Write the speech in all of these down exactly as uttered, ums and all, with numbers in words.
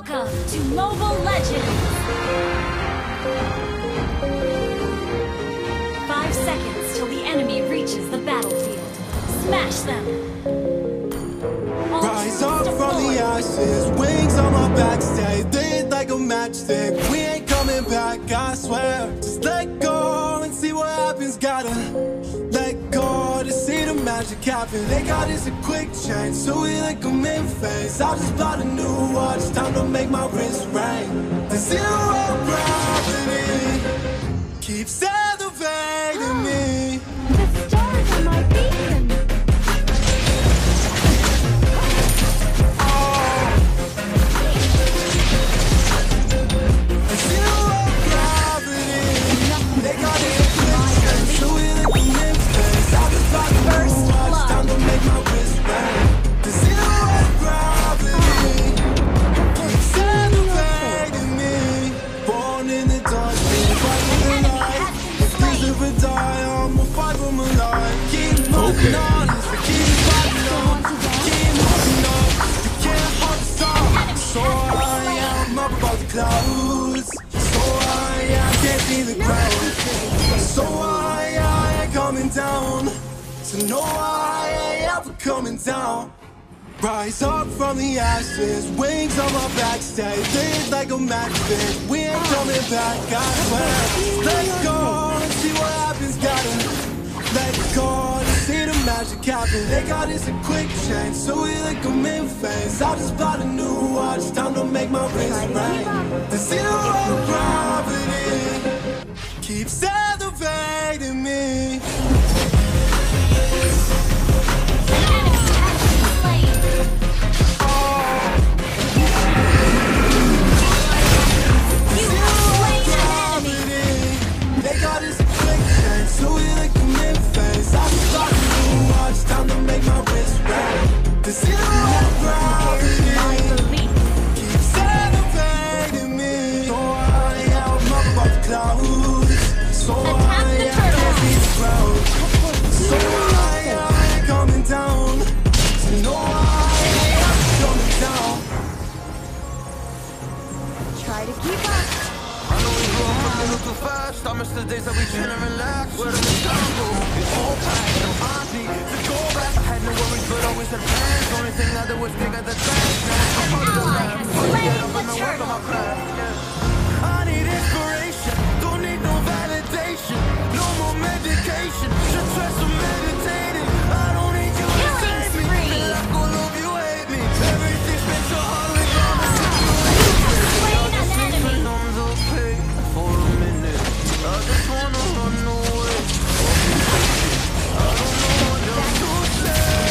Welcome to Mobile Legends! Five seconds till the enemy reaches the battlefield. Smash them! All Rise up troops from the deployed. ashes, wings on my back, stay lit like a matchstick. We ain't coming back, I swear. Just let go and see what happens. Gotta let go to see the magic happen. They got us a quick change, so we like them in phase. I just bought a new watch, time to make my wrist ring. The zero gravity keeps elevating me. The stars are my beacon. Clouds, so high I can't see the ground. So high I ain't coming down. So no I ain't ever coming down. Rise up from the ashes, wings on my back, stay lit like a matchstick. We ain't coming back, I swear. Let's go and see what happens. Gotta let go to see the magic happen. They got us a quick change, so we like them in phase. I just bought a new watch, time to make my wrist ring. The zero gravity keeps elevating me. I miss the days that we chill and relax. Where did the time go? It's all back, no honesty to go back. I had no worries, but always had plans. Only thing I did was dig at the trash. Now I'm part of the lab. Get up and I work on my plan. I need inspiration, don't need no validation. No more medication, just try some meditating. I don't need you to save me. Feel like all of you hate me. Everything's been so hard with all the situation. I'm the pain for a minute. I just wanna run away. I don't know what else to say.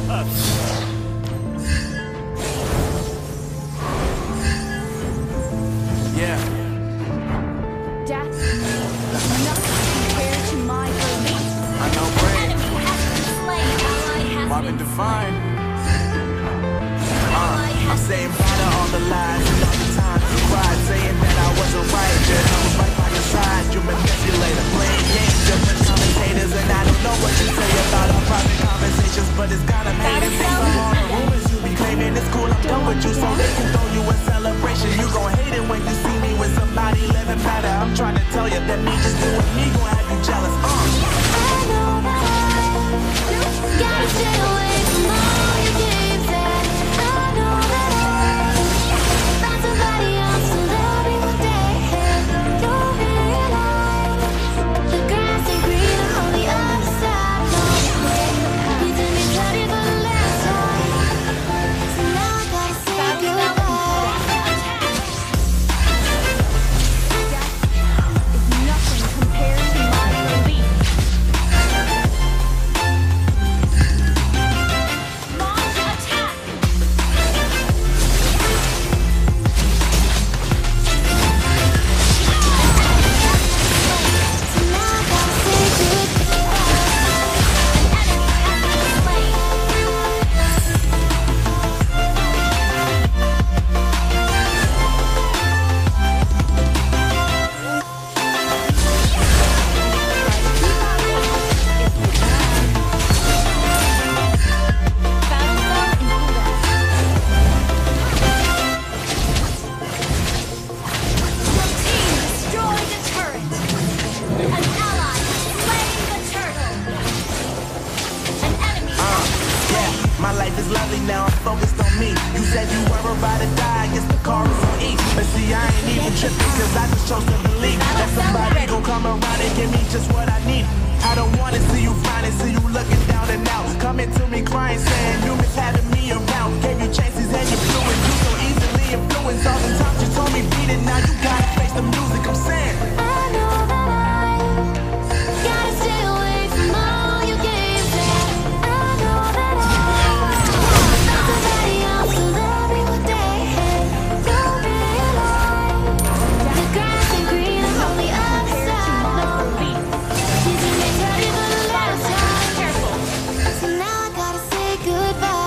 Yeah. Death is nothing compared to my belief. I know, Brad. Enemy has been slain. Ally has Marvin been Define. Ally I'm has saying bye to all the lies and all the times you cried, saying that I wasn't right, yeah, I was right by your side. You manipulator, playing games, different commentators, and I don't know what you say about our private conversations, but it's got 'em hating based on all the rumors you be claiming. It's cool, I'm done with you, so they can throw you a celebration. You gon' hate it when you see me with somebody living better. I'm trying to tell you that me just doing me gon' have you jealous. Uh. I know that I gotta stay away from all your games, and I know that I found somebody else to love me one day. You'll realize the grass ain't greener on the other side. No way. You did me dirty for the last time, so now I gotta say goodbye. Death is nothing compared to my belief. Launch attack. So now I gotta say goodbye. An enemy has been slain. Your team destroyed a turret. An ally has slain the turtle. An enemy has been slain. Yeah, my life is lovely now, I'm focused on me. You said you were about to die, I guess the car is on E. But see, I ain't even tripping, cause I just chose to believe that somebody gon' come around and give me just what I need. I don't wanna see you finding, see you looking down and out. Coming to me crying, saying you miss having me around. Gave you chances and you blew it, you so easily influenced. All the times you told me beat it, now you gotta face the music, I'm saying. I know that I gotta stay away from all your games, and I know that I found somebody else to love me one day. You'll realize the grass ain't greener on the other side. You did me dirty for the last time, so now I gotta say goodbye.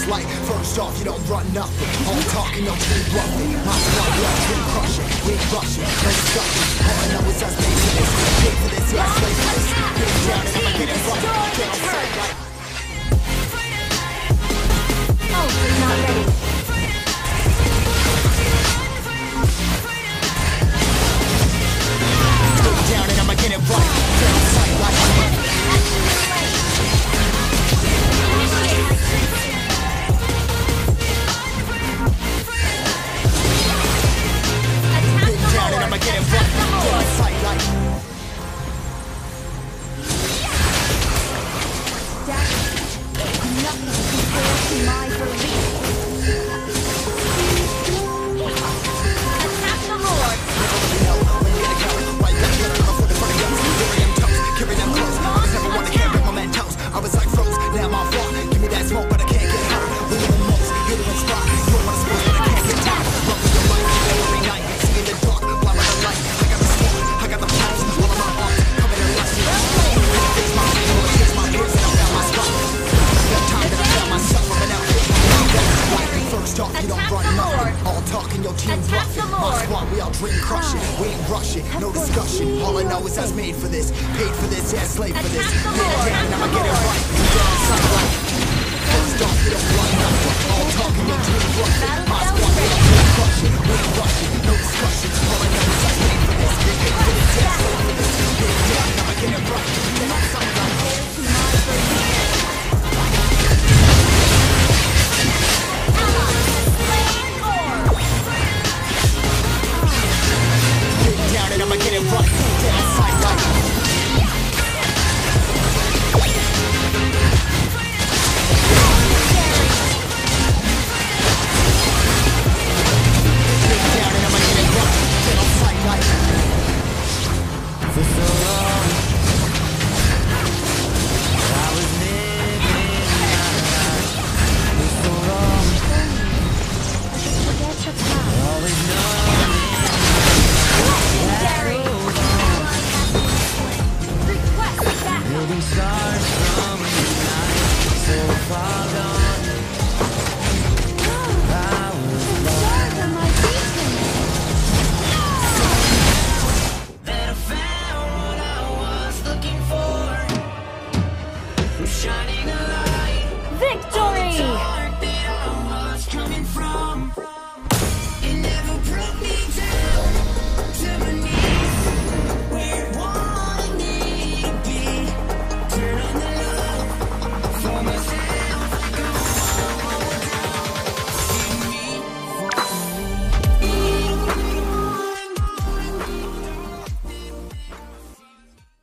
like. First off, you don't run nothing. All talking, no keep bluffing. My squad, we all dream crushing. We ain't rushing, no discussion. All I know is us made for this. Paid for this, yeah, slave for this. Get it down and I'ma get it right. Get on sight like. Oh, not ready. Get it down and I'ma get it right. Get on sight like. No discussion, all I know is I was made for this. Paid for this, yeah, slave for this. Get it down, I'ma get it right. Down sunlight. First off, you don't run nothing. All talking, no dream bluffing. My squad, we don't dream crushing. We ain't rushing, no discussion. All I know is I was made for this. Paid for this, yeah, slave for this. Get it down, I'ma get it right. Down sunlight. And I'ma get it right. Down sight like. Get down and I'ma get it right. Down sight like. For so long, I was living my life. For so long, Forget your past. always know. Building stars from the night, so far gone. I was Stars are my that I found what I was looking for. I'm shining a light. Victory!